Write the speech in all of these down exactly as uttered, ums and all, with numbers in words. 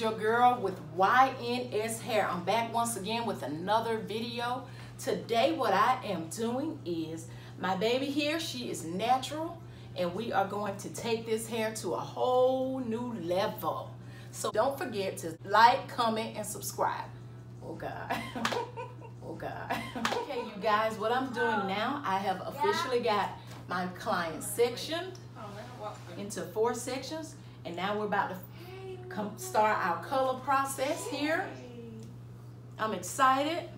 your girl with Y N S Hair. I'm back once again with another video. Today what I am doing is, my baby here, she is natural, and we are going to take this hair to a whole new level. So don't forget to like, comment, and subscribe. Oh God. Oh God. Okay, you guys, what I'm doing now, I have officially got my client sectioned into four sections, and now we're about to come start our color process here. I'm excited.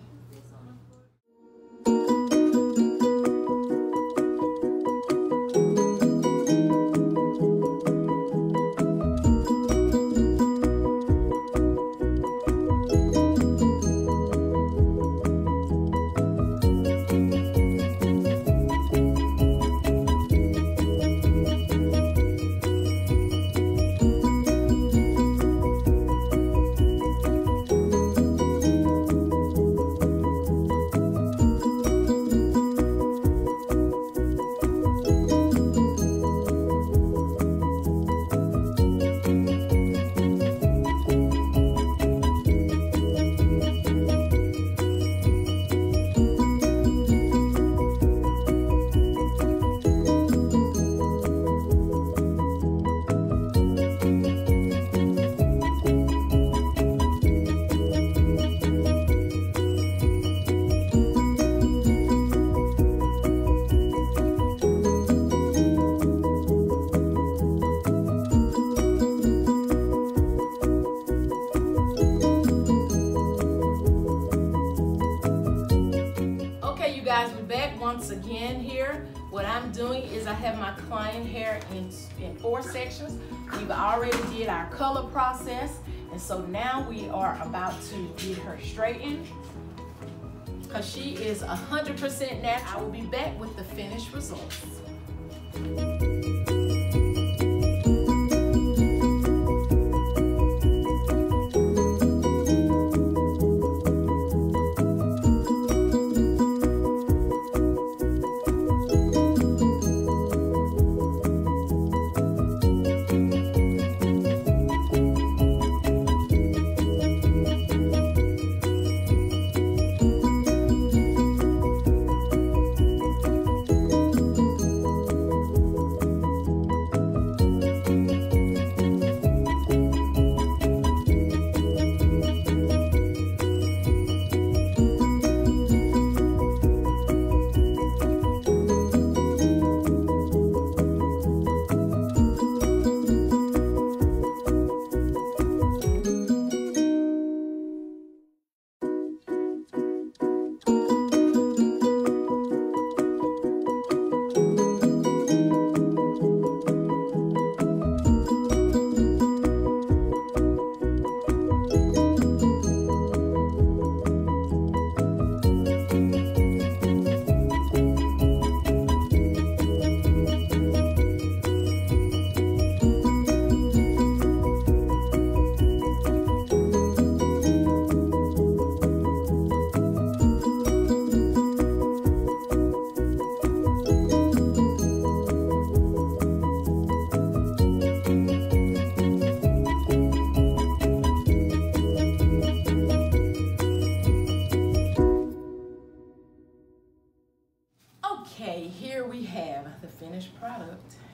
Guys, we're back once again here. What I'm doing is I have my client hair in, in four sections. We've already did our color process, and so now we are about to get her straightened because she is one hundred percent natural. I will be back with the finished results. Okay, here we have the finished product.